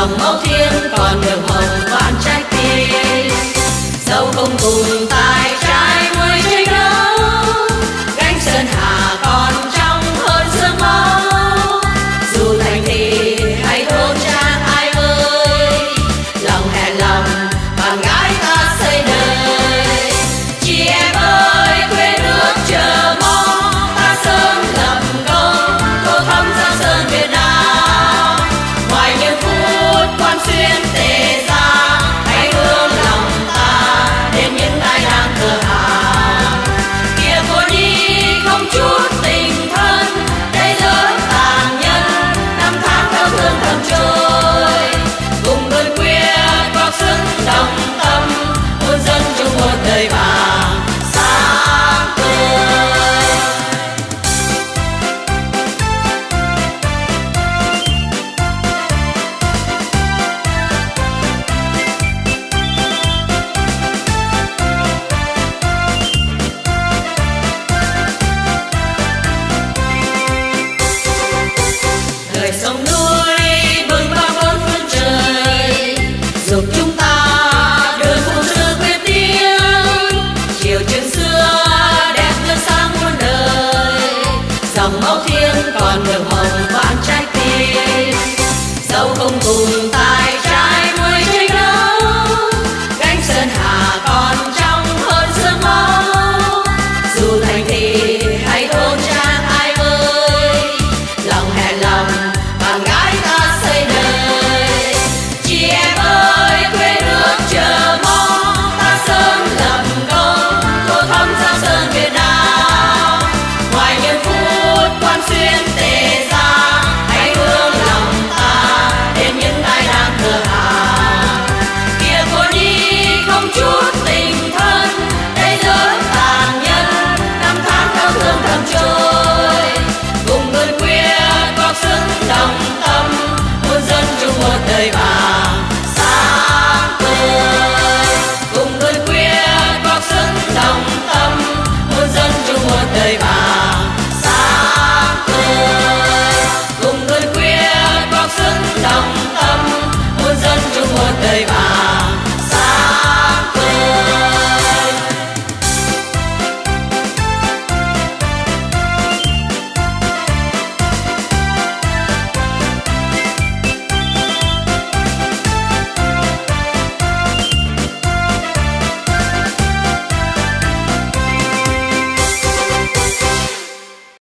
lòng mẫu thiên còn đường hồng vạn trái tim. Dẫu không cùng tài trái muối tranh đấu, gánh sơn hà còn trong hơn sương máu. Dù thành thị hay thôn trang ai ơi, lòng hẹn lòng bạn gái ta xây đời. Chị em ơi quê nước chờ mong, ta sớm lập công tô thắm Giang Sơn Việt Nam. Ngoài những phút quan xuyên tề ra, hãy hướng lòng ta đến những ai đang thờ hàng. Kìa cô nhi không chút tình thân, đây lớn tàn nhân năm tháng đau thương thầm trôi. Cùng đôi khuya góp sức đồng tâm, muôn dân chung một đời vàng sáng tươi. Đời sông núi